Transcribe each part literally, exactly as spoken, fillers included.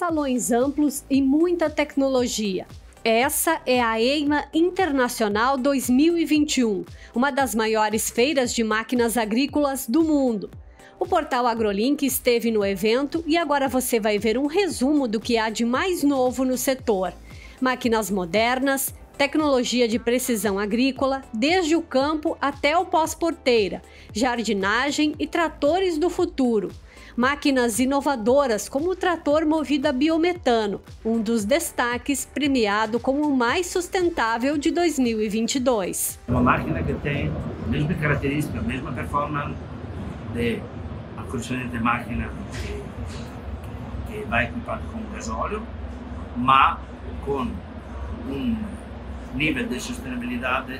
salões amplos e muita tecnologia. Essa é a EIMA Internacional dois mil e vinte e um, uma das maiores feiras de máquinas agrícolas do mundo. O portal AgroLink esteve no evento e agora você vai ver um resumo do que há de mais novo no setor. Máquinas modernas, tecnologia de precisão agrícola, desde o campo até o pós-porteira, jardinagem e tratores do futuro. Máquinas inovadoras como o trator movido a biometano, um dos destaques premiado como o mais sustentável de dois mil e vinte e dois. Uma máquina que tem a mesma característica, a mesma performance de acrochamento de máquina que, que vai equipado com gasóleo, mas com um nível de sustentabilidade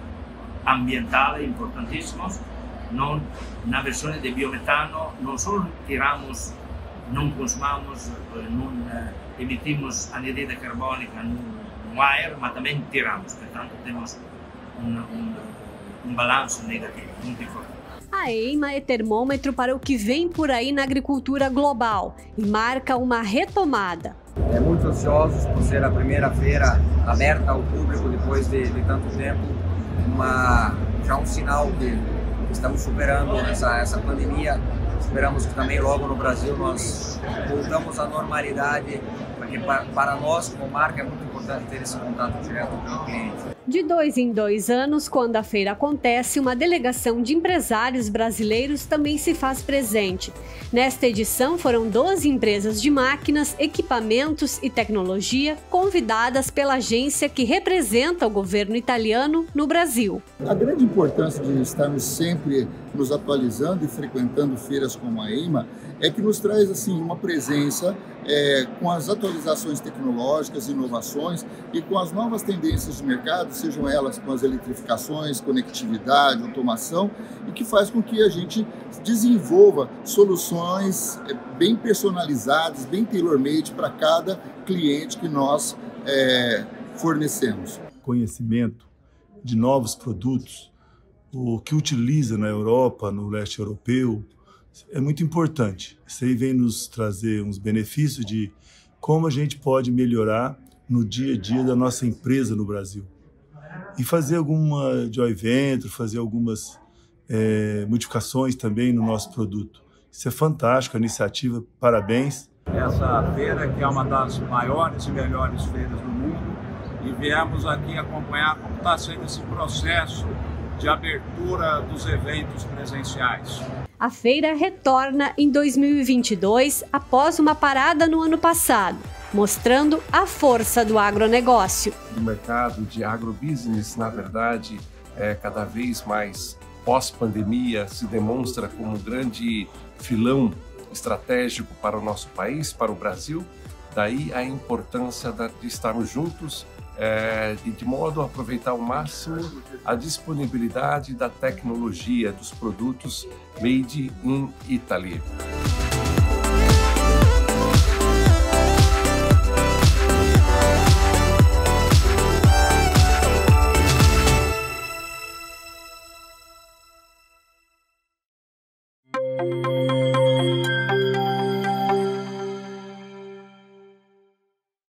ambiental importantíssimo. Não, na versão de biometano, não só tiramos, não consumamos, não uh, emitimos anidride carbônica no, no ar, mas também tiramos. Portanto, temos um, um, um balanço negativo muito importante. A EIMA é termômetro para o que vem por aí na agricultura global e marca uma retomada. É muito ansiosos por ser a primeira feira aberta ao público depois de, de tanto tempo, uma, já um sinal que estamos superando essa, essa pandemia. Esperamos que também logo no Brasil nós voltamos à normalidade, porque para, para nós como marca é muito importante ter esse contato direto com o cliente. De dois em dois anos, quando a feira acontece, uma delegação de empresários brasileiros também se faz presente. Nesta edição foram doze empresas de máquinas, equipamentos e tecnologia convidadas pela agência que representa o governo italiano no Brasil. A grande importância de estarmos sempre nos atualizando e frequentando feiras como a EIMA é que nos traz assim uma presença é, com as atualizações tecnológicas, inovações e com as novas tendências de mercado, sejam elas com as eletrificações, conectividade, automação, e que faz com que a gente desenvolva soluções bem personalizadas, bem tailor-made para cada cliente que nós é, fornecemos. Conhecimento de novos produtos, o que utiliza na Europa, no leste europeu, é muito importante. Isso aí vem nos trazer uns benefícios de como a gente pode melhorar no dia a dia da nossa empresa no Brasil. E fazer alguma joint venture, fazer algumas é, modificações também no nosso produto. Isso é fantástico, a iniciativa, parabéns. Essa feira que é uma das maiores e melhores feiras do mundo e viemos aqui acompanhar como está sendo esse processo de abertura dos eventos presenciais. A feira retorna em dois mil e vinte e dois após uma parada no ano passado, mostrando a força do agronegócio. O mercado de agrobusiness, na verdade, é cada vez mais pós-pandemia, se demonstra como um grande filão estratégico para o nosso país, para o Brasil. Daí a importância de estarmos juntos é, e de modo a aproveitar ao máximo a disponibilidade da tecnologia dos produtos made in Italy.